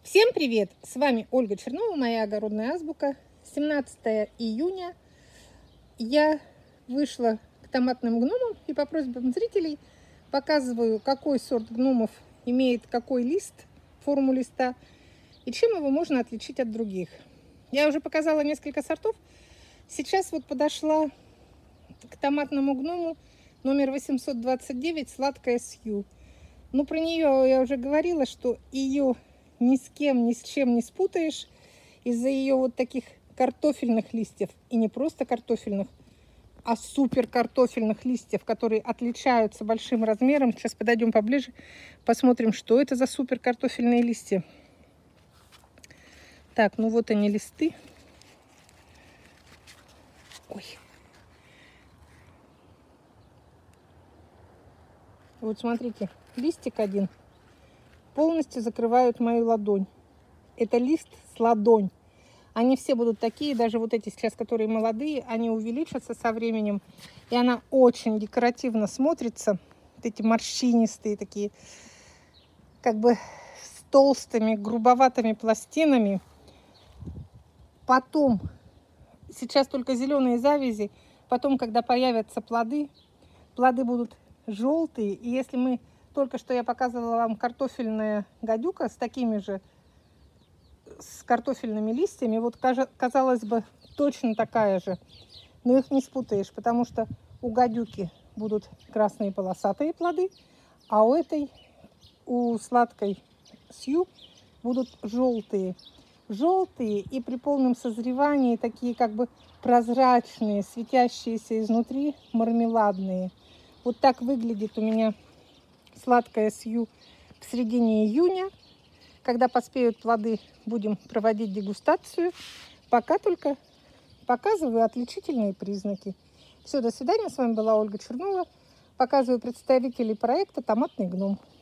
Всем привет! С вами Ольга Чернова, моя огородная азбука. 17 июня я вышла к томатным гномам и по просьбам зрителей показываю, какой сорт гномов имеет какой лист, форму листа и чем его можно отличить от других. Я уже показала несколько сортов. Сейчас вот подошла к томатному гному номер 829 «Сладкая Сью». Ну, про нее я уже говорила, что ее ни с кем, ни с чем не спутаешь из-за ее вот таких картофельных листьев. И не просто картофельных, а супер картофельных листьев, которые отличаются большим размером. Сейчас подойдем поближе, посмотрим, что это за супер картофельные листья. Так, ну вот они листы. Ой. Вот смотрите, листик один полностью закрывают мою ладонь. Это лист с ладонь. Они все будут такие, даже вот эти сейчас, которые молодые, они увеличатся со временем. И она очень декоративно смотрится. Вот эти морщинистые такие, как бы с толстыми, грубоватыми пластинами. Потом, сейчас только зеленые завязи. Потом, когда появятся плоды, плоды будут желтые. И если мы... Только что я показывала вам картофельная гадюка с такими же, с картофельными листьями. Вот, казалось бы, точно такая же. Но их не спутаешь, потому что у гадюки будут красные полосатые плоды, а у этой, у сладкой Сью, будут желтые. Желтые и при полном созревании такие как бы прозрачные, светящиеся изнутри, мармеладные. Вот так выглядит у меня сладкая Сью в середине июня. Когда поспеют плоды, будем проводить дегустацию. Пока только показываю отличительные признаки. Все, до свидания. С вами была Ольга Чернова. Показываю представителей проекта «Томатный гном».